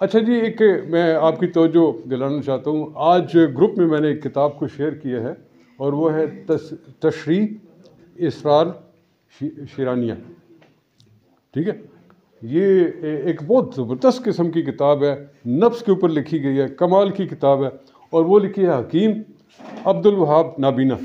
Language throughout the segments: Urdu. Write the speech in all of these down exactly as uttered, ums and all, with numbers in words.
اچھا جی، ایک میں آپ کی توجہ دلانا چاہتا ہوں. آج گروپ میں میں نے ایک کتاب کو شیئر کیا ہے اور وہ ہے تشریح اسرار شیرانیہ. ٹھیک ہے، یہ ایک بہت زبردست قسم کی کتاب ہے، نفس کے اوپر لکھی گئی ہے، کمال کی کتاب ہے، اور وہ لکھی ہے حکیم عبد الوہاب نابینا.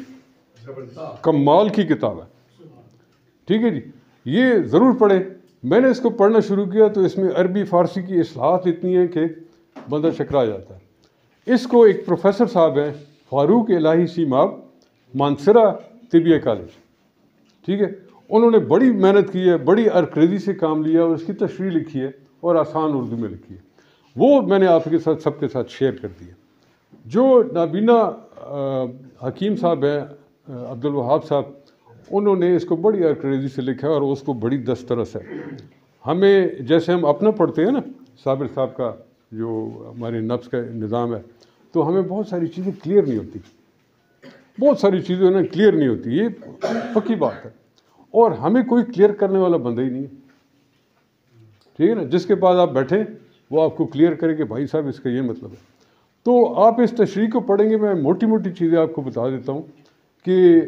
کمال کی کتاب ہے. ٹھیک ہے جی، یہ ضرور پڑھیں. میں نے اس کو پڑھنا شروع کیا تو اس میں عربی فارسی کی اصطلاحات اتنی ہیں کہ بندہ چکرا جاتا ہے. اس کو ایک پروفیسر صاحب ہیں فاروق الہی سیماب، مانسرا طبیہ کالج. ٹھیک ہے، انہوں نے بڑی محنت کی ہے، بڑی عرقریزی سے کام لیا اور اس کی تشریح لکھی ہے اور آسان اردو میں لکھی ہے. وہ میں نے آپ کے ساتھ سب کے ساتھ شیئر کر دی ہے. جو نابینا حکیم صاحب ہیں، عبد الوہاب صاحب، انہوں نے اس کو بڑی عرقریزی سے لکھا ہے اور اس کو بڑی دسترس ہے. ہمیں جیسے ہم اپنا پڑھتے ہیں نا، صابر صاحب کا جو ہمارے نفس کا نظام ہے، تو ہمیں بہت ساری چیزیں کلیئر نہیں ہوتی، بہت ساری چیزیں نا کلیئر نہیں ہوتی. یہ پکی بات ہے، اور ہمیں کوئی کلیئر کرنے والا بندہ ہی نہیں ہے. ٹھیک ہے نا، جس کے پاس آپ بیٹھیں وہ آپ کو کلیئر کرے کہ بھائی صاحب اس کا یہ مطلب ہے. تو آپ اس تشریح کو پڑھیں گے. میں موٹی موٹی چیزیں آپ کو بتا دیتا ہوں کہ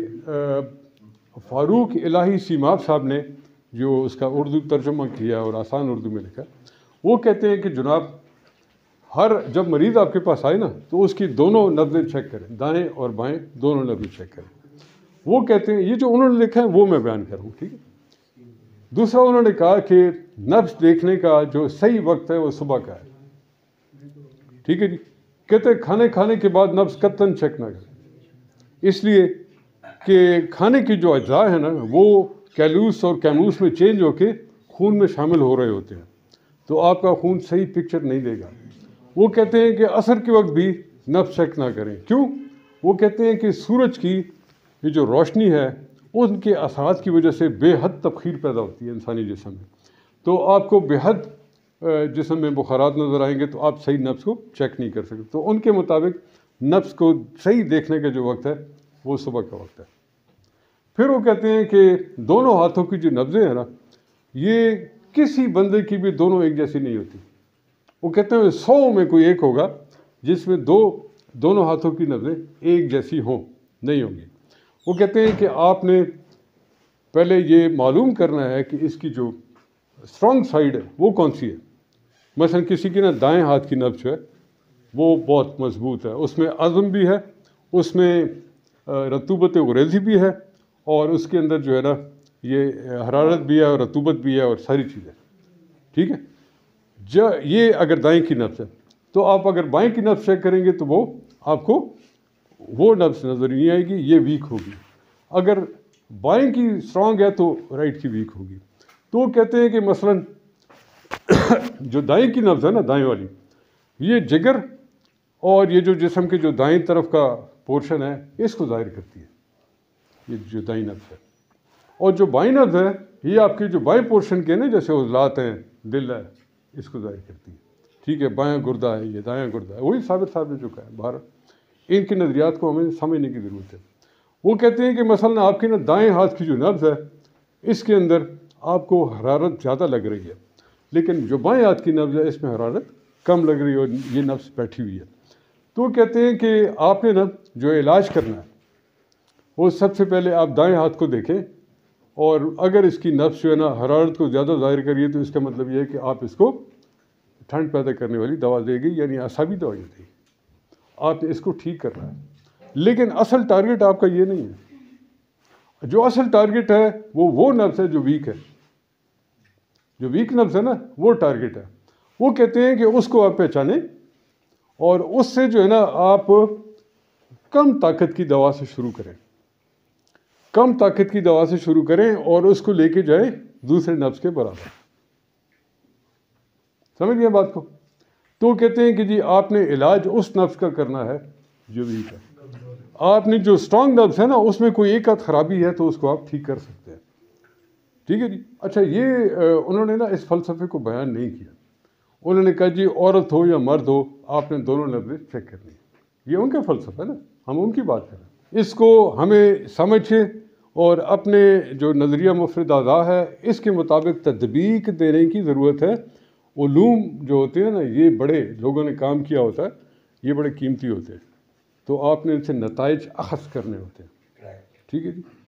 فاروق الہی سیماب صاحب نے جو اس کا اردو ترجمہ کیا اور آسان اردو میں لکھا، وہ کہتے ہیں کہ جناب، ہر جب مریض آپ کے پاس آئے نا تو اس کی دونوں نبضیں چیک کریں، دائیں اور بائیں دونوں نبضیں چیک کریں. وہ کہتے ہیں، یہ جو انہوں نے لکھا ہے وہ میں بیان کروں. ٹھیک ہے. دوسرا انہوں نے کہا کہ نبض دیکھنے کا جو صحیح وقت ہے وہ صبح کا ہے. ٹھیک ہے جی. کہتے ہیں کھانے کھانے کے بعد نبض قطعاً چیک نہ کریں، اس لیے کہ کھانے کی جو اجزاء ہیں نا وہ کیلوس اور کیموس میں چینج ہو کے خون میں شامل ہو رہے ہوتے ہیں، تو آپ کا خون صحیح پکچر نہیں دے گا. وہ کہتے ہیں کہ عصر کے وقت بھی نبض چیک نہ کریں. کیوں؟ وہ کہتے ہیں کہ سورج کی یہ جو روشنی ہے ان کے اثرات کی وجہ سے بے حد تبخیر پیدا ہوتی ہے انسانی جسم میں، تو آپ کو بے حد جسم میں بخارات نظر آئیں گے تو آپ صحیح نبض کو چیک نہیں کر سکتے. تو ان کے مطابق نبض کو صحیح دیکھنے کا جو وقت ہے وہ صبح کا وقت ہے. پھر وہ کہتے ہیں کہ دونوں ہاتھوں کی جو نبضیں ہیں نا، یہ کسی بندے کی بھی دونوں ایک جیسی نہیں ہوتی. وہ کہتے ہیں سو میں کوئی ایک ہوگا جس میں دو دونوں ہاتھوں کی نبضیں ایک جیسی ہوں، نہیں ہوں گی. وہ کہتے ہیں کہ آپ نے پہلے یہ معلوم کرنا ہے کہ اس کی جو اسٹرانگ سائڈ ہے وہ کون سی ہے. مثلا کسی کی نا دائیں ہاتھ کی نبض ہے وہ بہت مضبوط ہے، اس میں عزم بھی ہے، اس میں رطوبت غریزی بھی ہے، اور اس کے اندر جو ہے نا یہ حرارت بھی ہے اور رطوبت بھی ہے اور ساری چیزیں. ٹھیک ہے. جو یہ اگر دائیں کی نبض ہے تو آپ اگر بائیں کی نبض چیک کریں گے تو وہ آپ کو وہ نبض نظر نہیں آئے گی، یہ ویک ہوگی. اگر بائیں کی اسٹرانگ ہے تو رائٹ کی ویک ہوگی. تو وہ کہتے ہیں کہ مثلا جو دائیں کی نبض ہے نا، دائیں والی، یہ جگر اور یہ جو جسم کے جو دائیں طرف کا پورشن ہے اس کو ظاہر کرتی ہے، یہ جو دائیں نبض ہے. اور جو بائیں نبض ہے یہ آپ کے جو بائیں پورشن کے نا، جیسے عضلات ہیں، دل ہے، اس کو ظاہر کرتی ہے. ٹھیک ہے. بائیں گردہ ہے، یہ دائیں گردہ ہے. وہی صابر صاحب نے جو کہا ہے. باہر ان کے نظریات کو ہمیں سمجھنے کی ضرورت ہے. وہ کہتے ہیں کہ مثلا آپ کی نا دائیں ہاتھ کی جو نبض ہے اس کے اندر آپ کو حرارت زیادہ لگ رہی ہے، لیکن جو بائیں ہاتھ کی نبض ہے اس میں حرارت کم لگ رہی ہے اور یہ نبض بیٹھی ہوئی ہے. تو کہتے ہیں کہ آپ نے نا جو علاج کرنا ہے وہ سب سے پہلے آپ دائیں ہاتھ کو دیکھیں، اور اگر اس کی نبض جو ہے نا حرارت کو زیادہ ظاہر کریے تو اس کا مطلب یہ ہے کہ آپ اس کو ٹھنڈ پیدا کرنے والی دوا دے گی، یعنی اعصابی دوائیں دے گی. آپ نے اس کو ٹھیک کرنا ہے، لیکن اصل ٹارگٹ آپ کا یہ نہیں ہے. جو اصل ٹارگٹ ہے وہ وہ نبض ہے جو ویک ہے، جو ویک نبض ہے نا وہ ٹارگٹ ہے. وہ کہتے ہیں کہ اس کو آپ پہچانیں اور اس سے جو ہے نا آپ کم طاقت کی دوا سے شروع کریں، کم طاقت کی دوا سے شروع کریں اور اس کو لے کے جائیں دوسرے نبض کے برابر. سمجھ گئے بات کو؟ تو کہتے ہیں کہ جی آپ نے علاج اس نبض کا کرنا ہے جو ویک ہے. آپ نے جو اسٹرانگ نبض ہے نا اس میں کوئی ایک آدھ خرابی ہے تو اس کو آپ ٹھیک کر سکتے ہیں. ٹھیک ہے جی. اچھا، یہ انہوں نے نا اس فلسفے کو بیان نہیں کیا. انہوں نے کہا جی عورت ہو یا مرد ہو آپ نے دونوں نبضیں چیک کرنی. یہ ان کا فلسفہ ہے نا، ہم ان کی بات کر رہے ہیں. اس کو ہمیں سمجھے اور اپنے جو نظریہ مفرد اعضاء ہے اس کے مطابق تطبیق دینے کی ضرورت ہے. علوم جو ہوتے ہیں نا یہ بڑے لوگوں نے کام کیا ہوتا ہے، یہ بڑے قیمتی ہوتے ہیں، تو آپ نے ان سے نتائج اخذ کرنے ہوتے ہیں. ٹھیک ہے جی.